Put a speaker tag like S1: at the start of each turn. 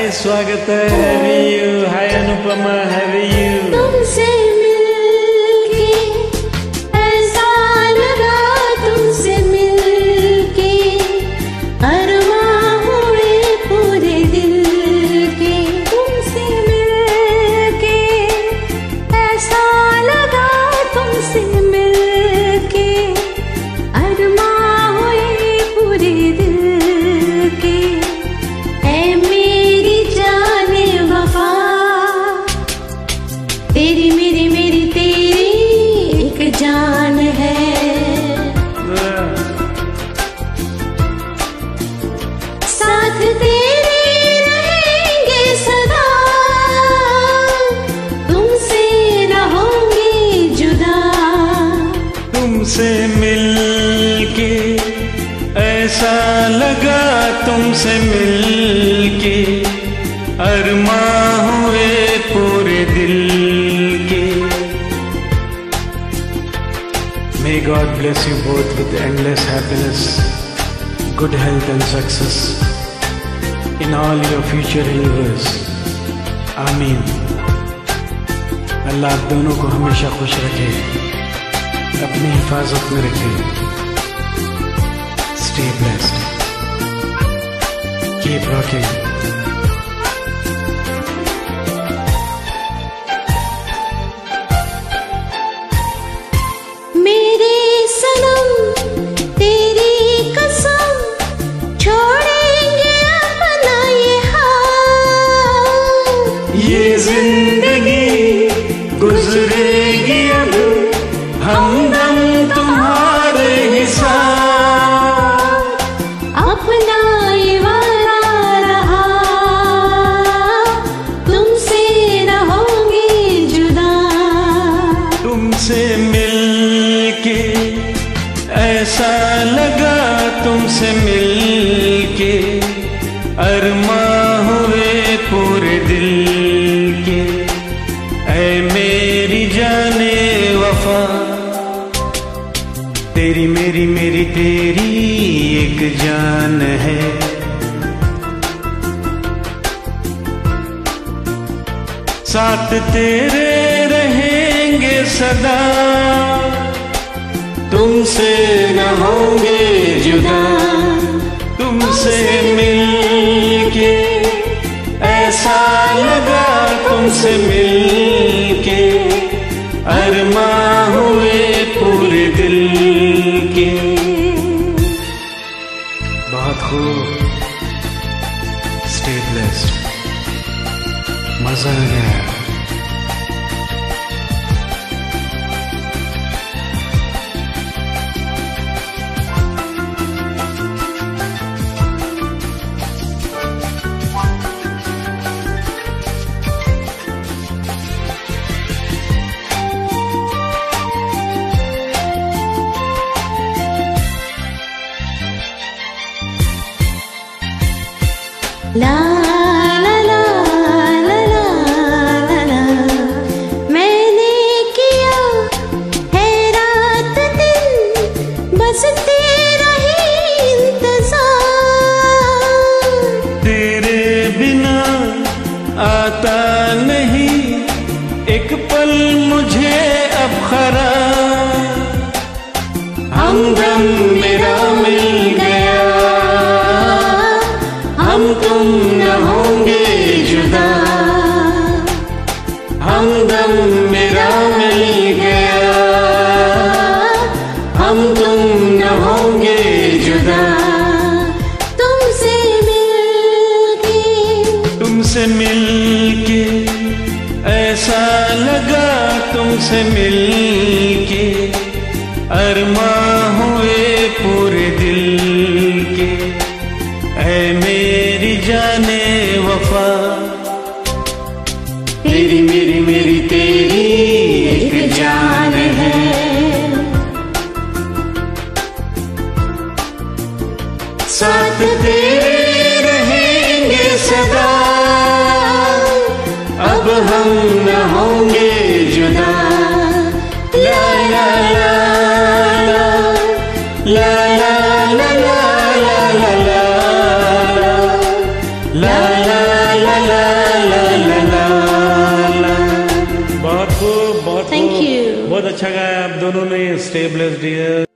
S1: स्वागत है, how are you? Hi Anupama, how are you?
S2: तुमसे मिलके ऐसा लगा, तुमसे मिलके अरमां हुए पूरे दिल के। तुमसे मिलके ऐसा लगा, तुमसे मिलके अरमां हुए पूरे दिल के। ऐ मेरी जाने वफा, तेरी मेरी मेरी तेरी एक जान है। साथ तेरे रहेंगे सदा, तुमसे न होंगे जुदा।
S1: तुमसे मिलके ऐसा लगा, तुमसे मिलके अरमां हुए पूरे दिल के। May God bless you both with endless happiness, good health and success in all your future endeavors. आमीन। अल्लाह आप दोनों को हमेशा खुश रखे, अपनी हिफाजत में रखे। Stay blessed. Keep rocking.
S2: मेरे सनम तेरी कसम, छोड़ेंगे अपना ये हाल।
S1: ये जिंदगी गुजरेगी अब, हमदम तुम्हारे ही साथ।
S2: अपना ये वादा रहा, तुमसे न होंगे जुदा।
S1: तुमसे मिलके ऐसा लगा, तुमसे मिलके अरमां हुए पूरे दिल के। ऐ मेरी जाने वफा, तेरी मेरी मेरी तेरी एक जान है। साथ तेरे रहेंगे सदा, तुमसे न होंगे जुदा। तुमसे मिलके ऐसा लगा, तुमसे मिलके अरमां हुए पूरे दिल के। बहुत खूब। Stay blessed. मजा आ गया।
S2: ला ला ला ला ला ला, मैंने किया है रात दिन बस तेरा ही इंतजार।
S1: तेरे बिना आता नहीं एक पल मुझे अब खराब। हमदम मेरा मिल गया, हम तुम न होंगे जुदा। हमदम मेरा मिल गया, हम तुम न होंगे जुदा।
S2: तुमसे
S1: मिलके ऐसा लगा, तुमसे मिलके अरमां हुए पूरे दिल के। ऐ मेरी जाने वफा, तेरी मेरी मेरी तेरी एक जान है। साथ तेरे रहेंगे सदा, अब हम न होंगे जुदा। ला ला ला ला ला ला ला ला ला ला ला ला ला ला बहुत अच्छा गाया आप दोनों ने। Stay blessed dear.